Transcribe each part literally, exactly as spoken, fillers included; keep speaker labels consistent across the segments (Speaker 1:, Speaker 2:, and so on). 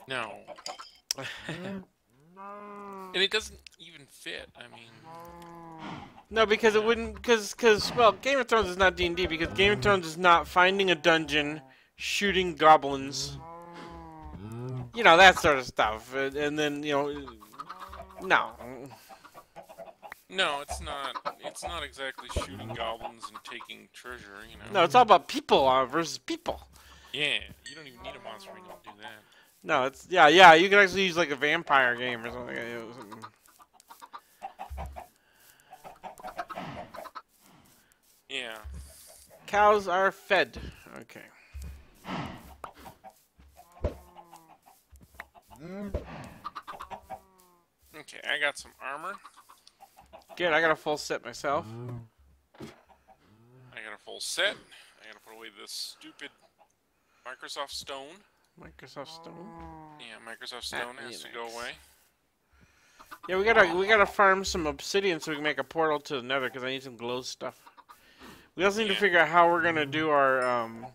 Speaker 1: No. And it doesn't even fit. I mean,
Speaker 2: No, because it
Speaker 1: yeah.
Speaker 2: wouldn't. Because, because, well, Game of Thrones is not D and D because Game of Thrones is not finding a dungeon, shooting goblins, you know, that sort of stuff. And, and then, you know, no.
Speaker 1: No, it's not. It's not exactly shooting goblins and taking treasure, you
Speaker 2: No,
Speaker 1: know.
Speaker 2: it's all about people uh, versus people.
Speaker 1: Yeah, you don't even need a monster ring to do that.
Speaker 2: No, it's, yeah, yeah, you can actually use like a vampire game or something.
Speaker 1: Yeah.
Speaker 2: Cows are fed. Okay.
Speaker 1: Okay, I got some armor.
Speaker 2: Good, I got a full set myself.
Speaker 1: I got a full set. I gotta put away this stupid Microsoft Stone.
Speaker 2: Microsoft Stone.
Speaker 1: Yeah, Microsoft
Speaker 2: Ah,
Speaker 1: Stone has to go
Speaker 2: Unix.
Speaker 1: away.
Speaker 2: Yeah, we gotta we gotta farm some obsidian so we can make a portal to the Nether because I need some glow stuff. We also need to
Speaker 1: Yeah.
Speaker 2: figure out how we're gonna do our um,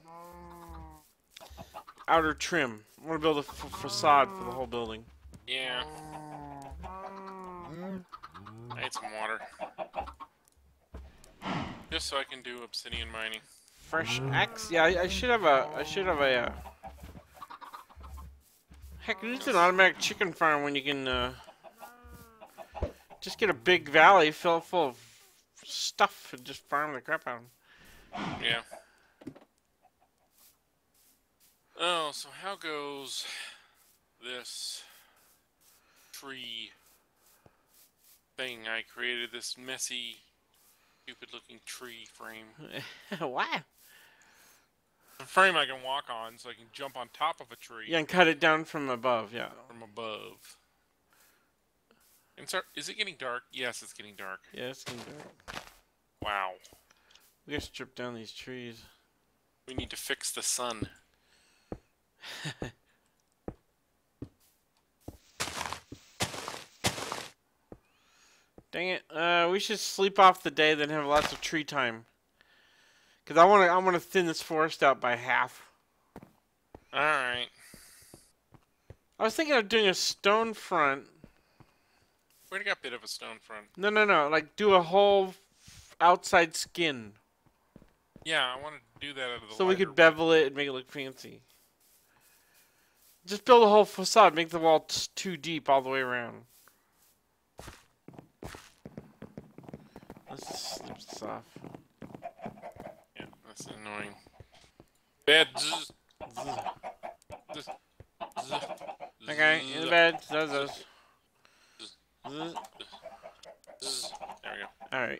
Speaker 2: outer trim. I want to build a f facade for the whole building.
Speaker 1: Yeah. I need some water. Just so I can do obsidian mining.
Speaker 2: Fresh axe. Yeah, I, I should have a I should have a. Uh... Heck, it's an automatic chicken farm when you can uh, just get a big valley, fill it full of stuff, and just farm the crap out of them.
Speaker 1: Yeah. Oh, so how goes this tree thing I created? This messy, stupid-looking tree frame.
Speaker 2: What?
Speaker 1: A frame I can walk on, so I can jump on top of a tree.
Speaker 2: Yeah, and cut it down from above. Yeah.
Speaker 1: From above. And start, is it getting dark? Yes, it's getting dark.
Speaker 2: Yeah, it's gonna be dark.
Speaker 1: Wow.
Speaker 2: We gotta strip down these trees.
Speaker 1: We need to fix the sun.
Speaker 2: Dang it! Uh, we should sleep off the day, then have lots of tree time. Cause I wanna, I wanna thin this forest out by half.
Speaker 1: All right.
Speaker 2: I was thinking of doing a stone front.
Speaker 1: We already got a bit of a stone front.
Speaker 2: No, no, no. Like do a whole outside skin.
Speaker 1: Yeah, I wanted to do that out of the
Speaker 2: So we
Speaker 1: lighter
Speaker 2: could bevel it and make it look fancy. Just build a whole facade. Make the wall t too deep all the way around. Let's just slip this off.
Speaker 1: Yeah, that's annoying. Bed. Zzz, zzz, zzz,
Speaker 2: Okay, in the bed. Does this.
Speaker 1: zzz. There we go.
Speaker 2: All right.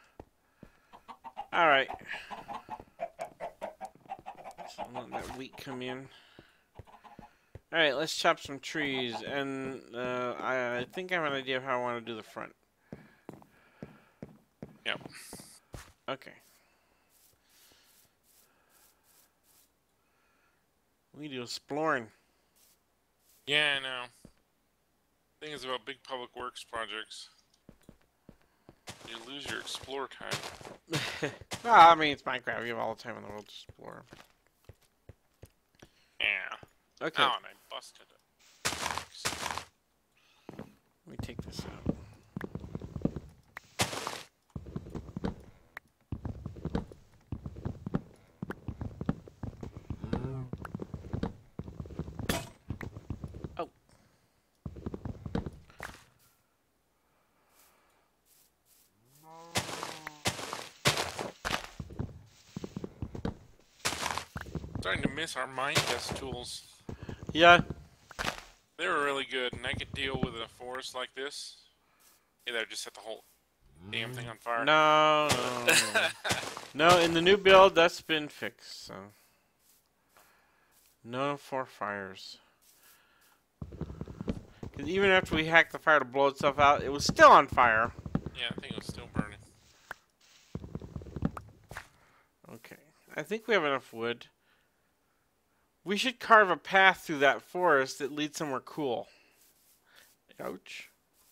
Speaker 2: All right. So let that wheat come in. All right, let's chop some trees, and uh, I, I think I have an idea of how I want to do the front.
Speaker 1: Yep.
Speaker 2: Okay. We do exploring.
Speaker 1: Yeah, I know. Thing is about big public works projects. You lose your explore time.
Speaker 2: Well, I mean, it's Minecraft. You have all the time in the world to explore.
Speaker 1: Yeah.
Speaker 2: Okay.
Speaker 1: Oh, and I busted it.
Speaker 2: Let me take this out. Oh.
Speaker 1: Starting to miss our mine test tools.
Speaker 2: Yeah.
Speaker 1: They were really good, and I could deal with a forest like this. Yeah, that would just set the whole damn thing on fire.
Speaker 2: No, no, no. No, in the new build, that's been fixed, so. No for fires. Because even after we hacked the fire to blow itself out, it was still on fire.
Speaker 1: Yeah, I think it was still burning.
Speaker 2: Okay. I think we have enough wood. We should carve a path through that forest that leads somewhere cool. Ouch.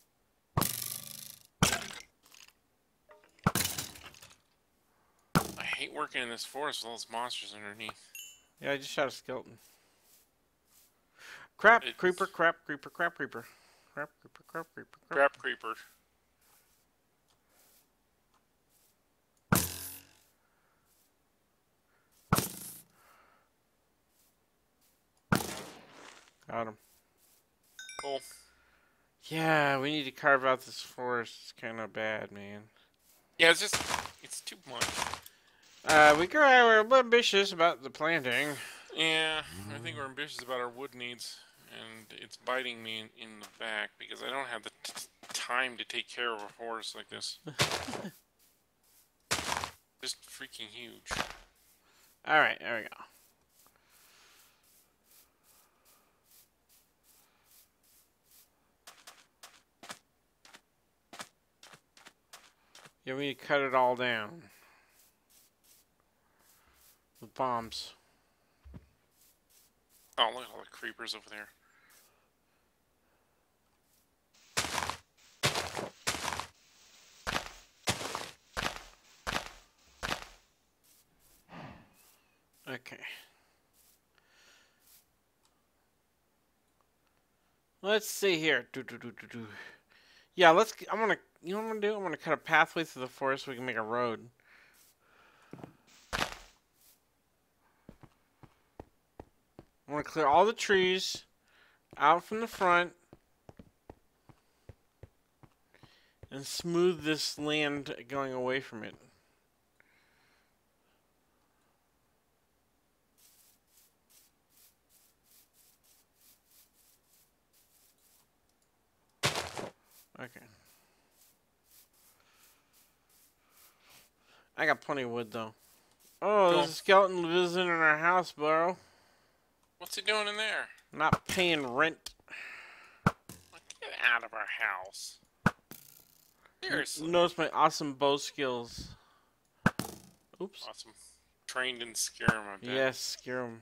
Speaker 1: I hate working in this forest with all those monsters underneath.
Speaker 2: Yeah, I just shot a skeleton. Crap,
Speaker 1: It's
Speaker 2: creeper, crap, creeper, crap, creeper. Crap, creeper, crap, creeper, crap.
Speaker 1: crap creeper.
Speaker 2: Got him.
Speaker 1: Cool.
Speaker 2: Yeah, we need to carve out this forest. It's kind of bad, man.
Speaker 1: Yeah, it's just, it's too much.
Speaker 2: Uh, we we're a bit ambitious about the planting.
Speaker 1: Yeah, I think we're ambitious about our wood needs, and it's biting me in, in the back because I don't have the t time to take care of a forest like this. Just freaking huge.
Speaker 2: All right, there we go. Yeah, we need to cut it all down with bombs.
Speaker 1: Oh, look at all the creepers over there.
Speaker 2: Okay. Let's see here. Do, do, do, do, do. Yeah, let's. I'm gonna. You know what I'm gonna do? I'm gonna cut a pathway through the forest so we can make a road. I'm gonna clear all the trees out from the front and smooth this land going away from it. Okay. I got plenty of wood though. Oh,
Speaker 1: Cool.
Speaker 2: there's a skeleton visiting our house, bro.
Speaker 1: What's he doing in there?
Speaker 2: Not paying rent.
Speaker 1: Get out of our house. Seriously.
Speaker 2: Notice my awesome bow skills. Oops.
Speaker 1: Awesome. Trained in Skyrim, I bet.
Speaker 2: Yes, scare him.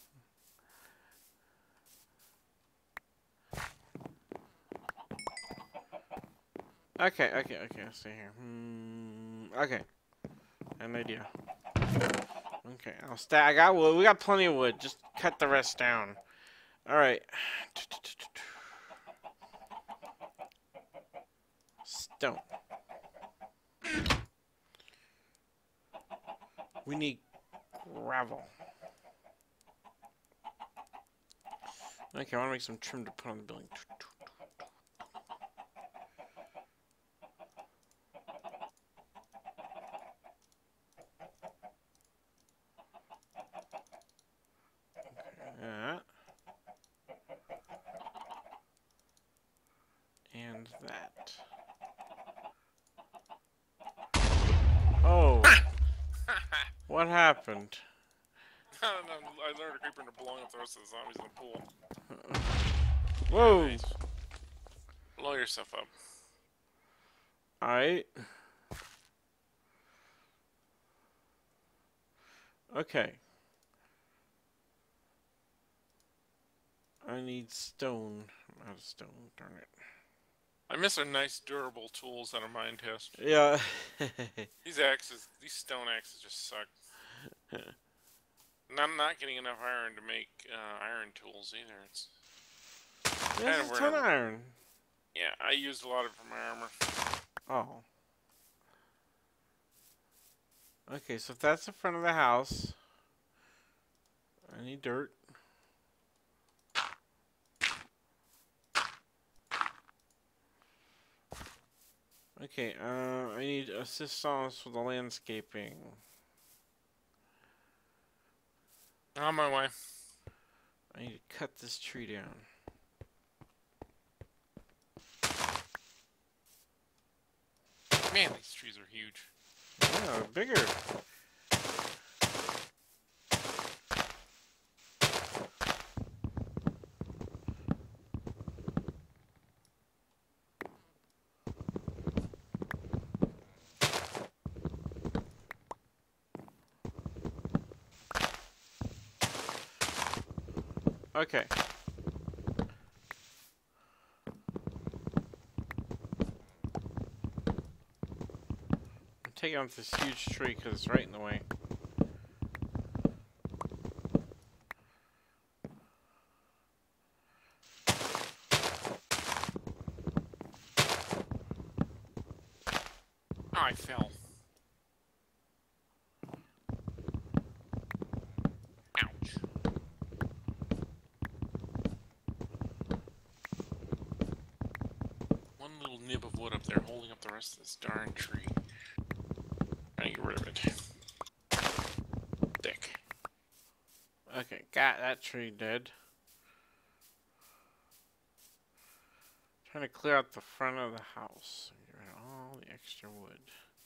Speaker 2: Okay, okay, okay. Let's see here. Hmm, okay. An idea. Okay, I'll stack. I got wood. We got plenty of wood. Just cut the rest down. All right. Stone. We need gravel. Okay, I want to make some trim to put on the building. That. And that. Oh. What happened?
Speaker 1: I learned a creeper to belong with the rest of the zombies in the pool.
Speaker 2: Whoa.
Speaker 1: Nice. Blow yourself up.
Speaker 2: Alright. Okay. I need stone. I'm out of stone, darn it.
Speaker 1: I miss our nice durable tools that are mine test.
Speaker 2: Yeah.
Speaker 1: These axes, these stone axes just suck. And I'm not getting enough iron to make uh, iron tools either. It's
Speaker 2: There's
Speaker 1: kind of
Speaker 2: a ton of
Speaker 1: rare.
Speaker 2: iron.
Speaker 1: Yeah, I used a lot of it for my armor.
Speaker 2: Oh. Okay, so if that's the front of the house, I need dirt. Okay, uh, I need assistance for the landscaping.
Speaker 1: On my way.
Speaker 2: I need to cut this tree down.
Speaker 1: Man, these trees are huge.
Speaker 2: Yeah, bigger. Okay. I'm taking out this huge tree because it's right in the way.
Speaker 1: Oh, I fell. Ouch. One little nib of wood up there holding up the rest of this darn tree. Trying to get rid of it. Thick.
Speaker 2: Okay, got that tree dead. Trying to clear out the front of the house. Get rid of all the extra wood.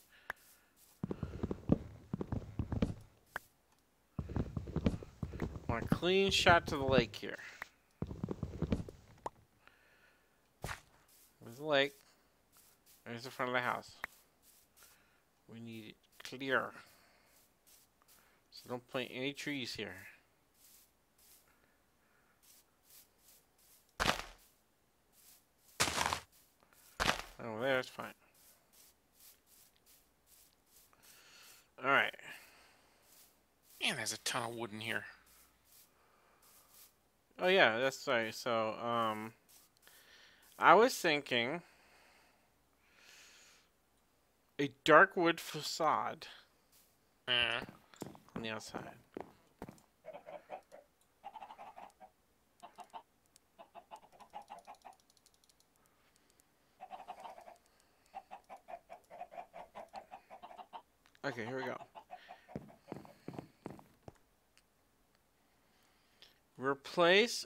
Speaker 2: Want a clean shot to the lake here. There's the lake. There's the front of the house. We need it clear. So don't plant any trees here. Over there, it's fine. Alright.
Speaker 1: Man, there's a ton of wood in here.
Speaker 2: Oh yeah, that's right. So, um, I was thinking a dark wood facade
Speaker 1: Yeah.
Speaker 2: on the outside. Okay, here we go. Replace.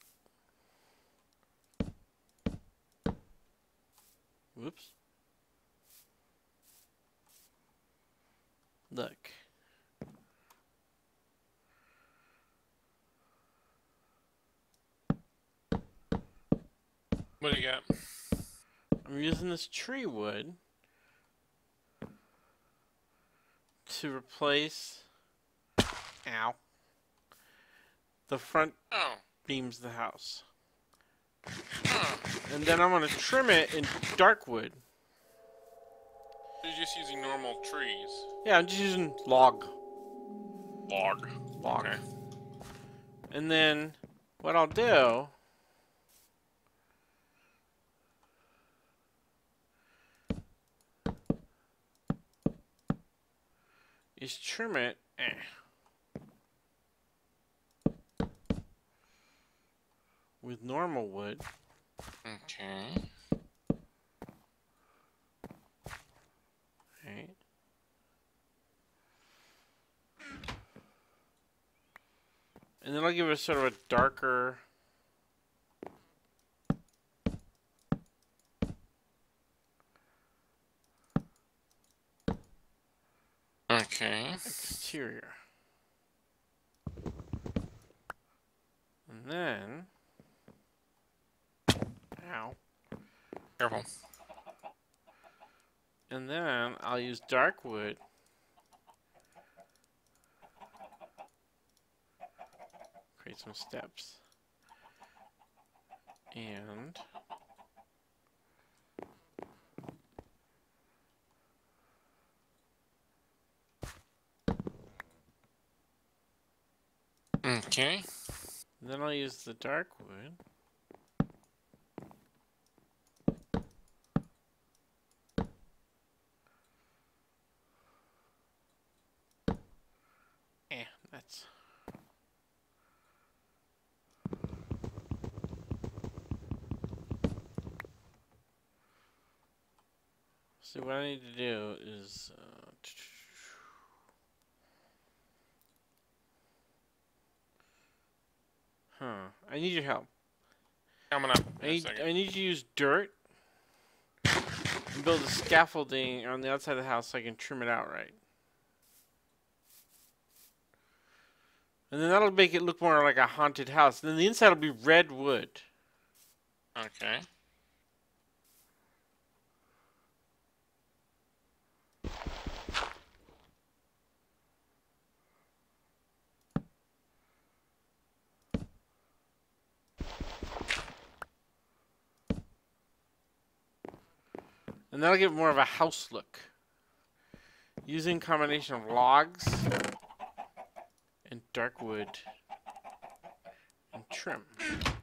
Speaker 2: Whoops. Look.
Speaker 1: What do you got?
Speaker 2: I'm using this tree wood to replace, ow, the front
Speaker 1: Oh.
Speaker 2: beams of the house.
Speaker 1: Huh.
Speaker 2: And then I'm going to trim it in dark wood.
Speaker 1: You're just using normal trees.
Speaker 2: Yeah, I'm just using log.
Speaker 1: Log.
Speaker 2: Log.
Speaker 1: Okay.
Speaker 2: And then what I'll do is trim it eh, with normal wood.
Speaker 1: Okay.
Speaker 2: Right. And then I'll give it sort of a darker
Speaker 1: Okay.
Speaker 2: exterior. And then, ow.
Speaker 1: Careful.
Speaker 2: And then I'll use dark wood create some steps. And
Speaker 1: Okay.
Speaker 2: then I'll use the dark wood eh, that's so what I need to do is uh, huh, I need your help.
Speaker 1: Coming up.
Speaker 2: I
Speaker 1: In a
Speaker 2: need,
Speaker 1: second.
Speaker 2: I need to use dirt and build a scaffolding on the outside of the house so I can trim it out right. And then that'll make it look more like a haunted house. And then the inside will be red wood.
Speaker 1: Okay.
Speaker 2: And that'll give more of a house look. Using a combination of logs and dark wood and trim.